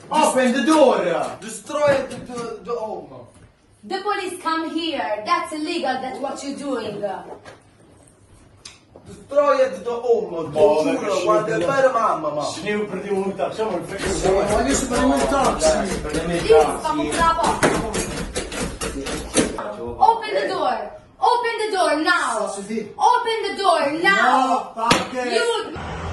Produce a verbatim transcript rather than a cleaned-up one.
Open the door! Destroy the, the, the home. The police come here. That's illegal. That's what you're doing. Destroy the home. Boh, Ti giuro, guarda, è vero mamma, ma. Signor, prendiamo un taxi, siamo in fretta. Ma io sto prendendo il taxi. Prendiamo il Please, come taxi. la porta. Open the door. Open the door now. Open the door now. No, perché? You.